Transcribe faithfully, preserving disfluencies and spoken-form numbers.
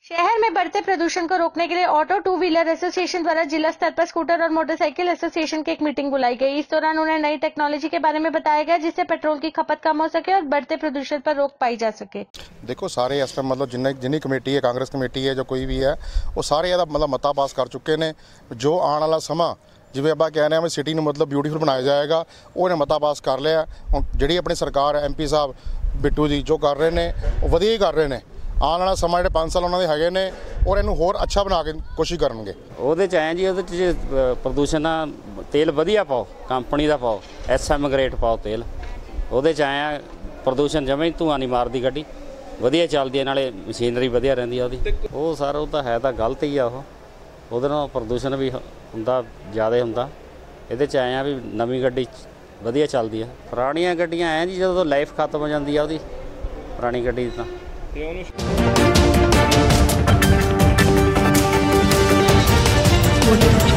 शहर में बढ़ते प्रदूषण को रोकने के लिए ऑटो टू व्हीलर एसोसिएशन द्वारा जिला स्तर पर स्कूटर और मोटरसाइकिल एसोसिएशन की एक मीटिंग बुलाई गई। इस दौरान उन्हें नई टेक्नोलॉजी के बारे में बताया गया जिससे पेट्रोल की खपत कम हो सके और बढ़ते प्रदूषण पर रोक पाई जा सके। देखो सारे इस टाइम मतलब जिन्हें जिन्नी कमेटी है, कांग्रेस कमेटी है, जो कोई भी है, वो सारे ਇਹਦਾ मतलब मता पास कर चुके हैं। जो आने वाला समा जिवें ਆਪਾਂ कह रहे हैं सिटी ਨੂੰ मतलब ब्यूटीफुल बनाया जाएगा, ਉਹਨੇ मता पास कर लिया। ਹੁਣ ਜਿਹੜੀ ਆਪਣੀ ਸਰਕਾਰ ਐਮ ਪੀ ਸਾਹਿਬ ਬਿੱਟੂ ਜੀ ਜੋ ਕਰ ਰਹੇ ਨੇ ਉਹ ਵਧੀਆ ਹੀ ਕਰ ਰਹੇ ਨੇ। ਆਉਣ ਵਾਲਾ ਸਮਾਂ ਜਿਹੜੇ ਪੰਜ ਸਾਲ ਉਹਨਾਂ ਦੇ ਹੈਗੇ ਨੇ ਔਰ ਇਹਨੂੰ ਹੋਰ ਅੱਛਾ ਬਣਾ ਕੇ ਕੋਸ਼ਿਸ਼ ਕਰਨਗੇ। ਉਹਦੇ 'ਚ ਆਏ ਜੀ, ਉਹਦੇ 'ਚ ਪ੍ਰਦੂਸ਼ਣ ਤੇਲ ਵਧੀਆ ਪਾਓ, ਕੰਪਨੀ ਦਾ ਪਾਓ, ਐਸ ਐਮ ਗ੍ਰੇਡ ਪਾਓ ਤੇਲ। ਉਹਦੇ 'ਚ ਆਏ ਆ ਪ੍ਰਦੂਸ਼ਣ ਜਮਾਂ ਹੀ ਧੂੰਆਂ ਨਹੀਂ ਮਾਰਦੀ ਗੱਡੀ, ਵਧੀਆ ਚੱਲਦੀ ਹੈ, ਨਾਲੇ ਮਸ਼ੀਨਰੀ ਵਧੀਆ ਰਹਿੰਦੀ ਆ ਉਹਦੀ। ਉਹ ਸਰ ਉਹ ਤਾਂ ਹੈ ਤਾਂ ਗਲਤ ਹੀ ਆ, ਉਹ ਉਹਦੇ ਨਾਲ ਪ੍ਰਦੂਸ਼ਣ ਵੀ ਹੁੰਦਾ ਜ਼ਿਆਦਾ ਹੁੰਦਾ। ਇਹਦੇ 'ਚ ਆਏ ਆ ਵੀ ਨਵੀਂ ਗੱਡੀ ਵਧੀਆ ਚੱਲਦੀ ਆ। ਪੁਰਾਣੀਆਂ ਗੱਡੀਆਂ ਆਏ ਜੀ ਜਦੋਂ ਲਾਈਫ ਖਤਮ ਹੋ ਜਾਂਦੀ ਆ ਉਹਦੀ ਪੁਰਾਣੀ ਗੱਡੀ ਦੀ ਤਾਂ What